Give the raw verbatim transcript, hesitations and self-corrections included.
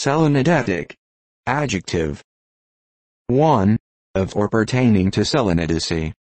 Selenodetic. Adjective. one. Of or pertaining to selenodicy.